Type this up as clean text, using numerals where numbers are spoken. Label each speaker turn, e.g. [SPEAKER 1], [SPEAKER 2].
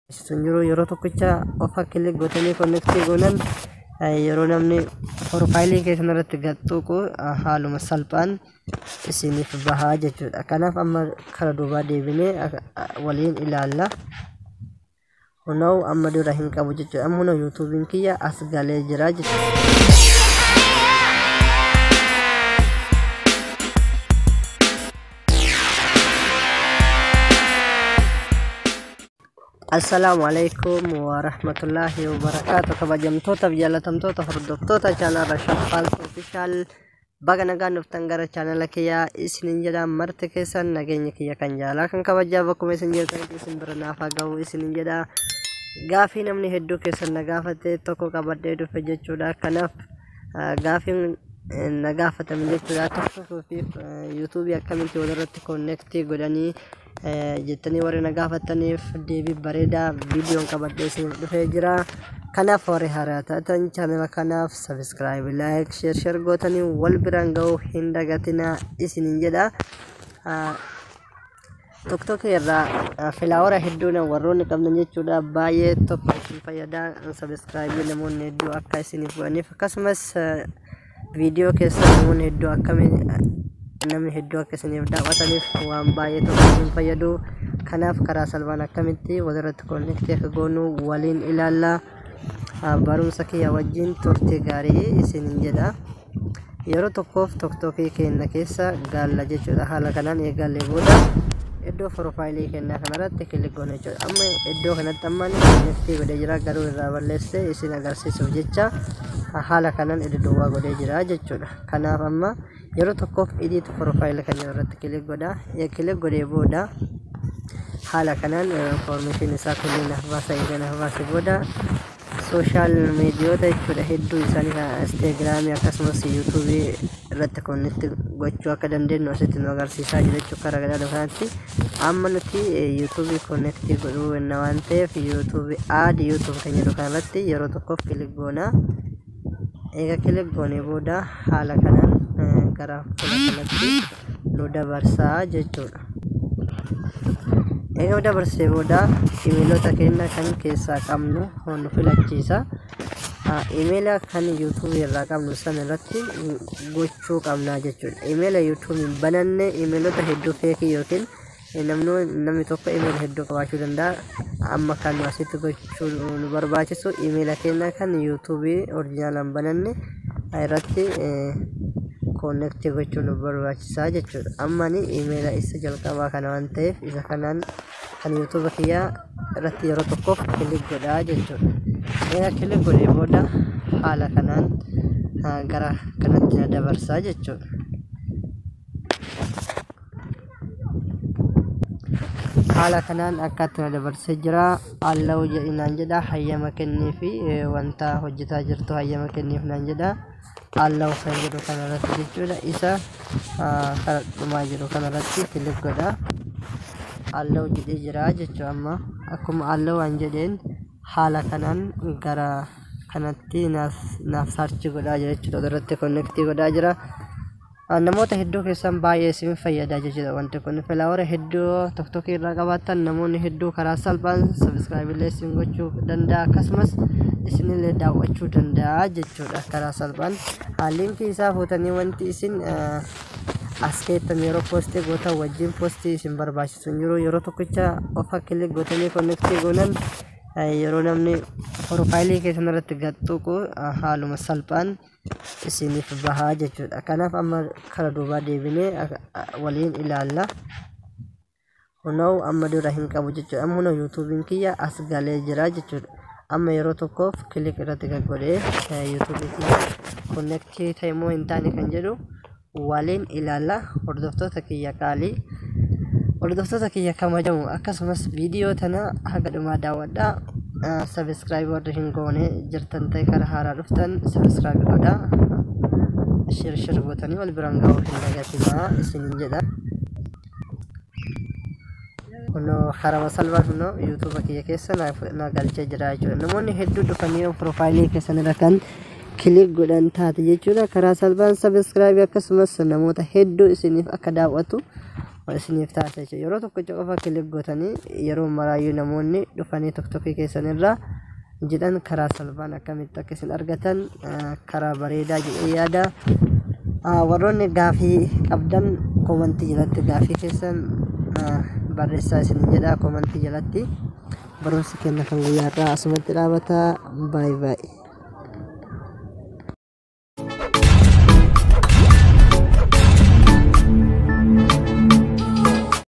[SPEAKER 1] Sunjuru yeroo tokkicha ofa kilik gootanii connectii goonan yeroo namni profaayilii keessan irratti gadtuuqu haaluma salphaan isiniif bahaa jechuudha. Kanaaf amma kara duubaa deebinee waliin ilaalla. Hunoo amma dura hin qabu jechuudha. Amma hunoo yuutuubiin kiyya as galee jira jechuudha. Assalamualaikum warahmatullahi wabarakatuh. Kabajamtoota jaalatamtoota hordoftoota channel Shaffal Official baga nagaan dhuftan gara channel kiyya isinin jedha marti keessan nageenya kiyya kan jaalaa kan kabajaa bakkuma isin jirtan isin bira naaf haa ga'u isinin jedha. Gaafii namni hedduu keessan na gaafate tokko qabadhee dhufe jechuudha. Kanaaf gaafiin na gaafatame jechuudha. Tokko fi YouTube akkamitti walirratti connectii godhanii jettanii warri na gaafataniif deebii bareedaa viidiyoon qabadhee isin dhufee jira. Kanaaf warri haaraa taatan channel kanaaf subscribe, like, share gootanii wal biraan ga'uu hin dagatinaa isinin jedha. TikTok irraa filaawara hedduun warroonni qabdan jechuudha. Baay'ee tokko isin fayyadaa. Subscribe namoonni hedduu akka isiniif godhaniif akkasumas viidiyoo keessa namoonni hedduu namni hedduu akka isiniif daawwataniif waan baay'ee tokko isin fayyadu. Kanaaf karaa salphaan akkamitti walirratti connectii akka goonu waliin ilaalla. Barumsa kiyya wajjin turtii gaarii isinin jedha. Yeroo tokkoof TikTokii keenya keessa gaalla jechuudha. Haala kanaan eegallee booda iddoo profaayilii keenyaa kanarratti kilik goona jechuudha. Amma iddoo kanatti ammaan connectii godhee jira, garuu irraa balleessee isin agarsiisuuf jecha haala kanaan duwwaa godhee jira jechuudha. Kanaaf amma yeroo tokkoof edit profaayilii keenya irratti kilik godha. Kilik godhee booda haala kanaan information isaa kunneen hafaasa booda social miidiyoota jechuudha hedduu isaanii kan Instagramii akkasumas YouTube irratti connect gochuu akka dandeenyu asitti nu agarsiisaa jira jechuudha. Karaa gadaadha kanatti amma nuti YouTube connect godhuu waan ta'eef YouTube add YouTube kan jedhu kanarratti yeroo tokkoof kilik goona. Eega kilik goonee booda haala kanaan gara kanatti nu dabarsaa jechuudha. Eega dabarsee booda imeelota keenya kan keessaa qabnu nu filachiisa. Imeela kan YouTube irraa qabnu sana irratti gochuu qabna jechuudha. Imeela YouTube bananne imeelota hedduu feekii yookiin namni tokko imeela hedduu qabaachuu danda'a. Amma kan nu asitti gochuu nu barbaachisu imeela keenya kan YouTube originaalaan bananne irratti connect gochuu nu barbaachisaa jechuudha. Amma ni imeela isa jalqabaa kana waan ta'eef isa kanaan kan YouTube kiyya irratti yeroo tokkoof kilik godhaa jechuudha. Egaa kilik godhee booda haala kanaan gara kanatti na dabarsaa jechuudha. Haala kanaan akkatti na dabarsee jira. Allahu jedhinaan jedha. Hayyama kennii fi wanta hojjetaa jirtu hayyama kenniif naan jedha. Allahu kan jedhu kanarratti jechuudha. Isa karaa dhumaa jiru kanarratti kilik godha. Allahu jedhee jira jechuudha. Amma akkuma Allahu waan jedheen haala kanaan gara kanatti naaf sarchi godhaa jira jechuudha. Irratti connectii godhaa jira. Namoota hedduu keessan baay'ee isin fayyada jechuudha. Wanti kun filaawara hedduu TikTok irraa qabaatan namoonni hedduu karaa salphaan subscribe illee isin gochuu danda'a. Akkasumas isinillee daawwachuu danda'a jechuudha karaa salphaan. Linkii isaa fuutanii wanti isin as keessan yeroo poostii gootan wajjin poostii isin barbaachisu jiru. Yeroo tokkicha ofa kilik gootanii connectii goonan yeroo namni profaayilii keessan irratti gadtuuqu haaluma salphaan isiniif bahaa jechuudha. Kanaaf amma kara duubaa deebinee waliin ilaalla. Hunoo amma dura hin qabu jechuudha. Amma hunoo yuutuubiin kiyya as galee jira jechuudha. Amma yeroo tokkoof kilik irratti godhee yuutuubii kiyya connectii ta'e moo hin taane kan jedhu waliin ilaalla. Hordoftoota kiyya qaalii, hordoftoota kiyya kabajamoo akkasumas viidiyoo tana haga dhumaa daawwadhaa. Subscribe warri hin goone jirtan ta'e karaa haaraa dhuftan subscribe godhaa. Share gootanii wal biraan ga'uu hin dagatinaa isinin jedha. Kunoo karaa salphaan kunoo YouTube kiyya keessa na galchee jira jechuudha. Namoonni hedduu dhufanii profaayilii keessan irra kan kilik godhan taate jechuudha. Karaa salphaan subscribe akkasumas namoota hedduu isiniif akka daawwatu isiniif taasisa jechuudha. Yeroo tokko qofa kilik gootanii yeroo maraayyuu namoonni dhufanii tiktokii keessanirra jedhan karaa salphaan akkamitti akka isin argatan karaa bareedaa jedhee yaada. Warroonni gaafii qabdan komentii jalatti gaafii keessan barreessaa isin jedha komentii jalatti. Barumsi kenna kan guyyaa irraa asumatti dhaabata. Baay baay.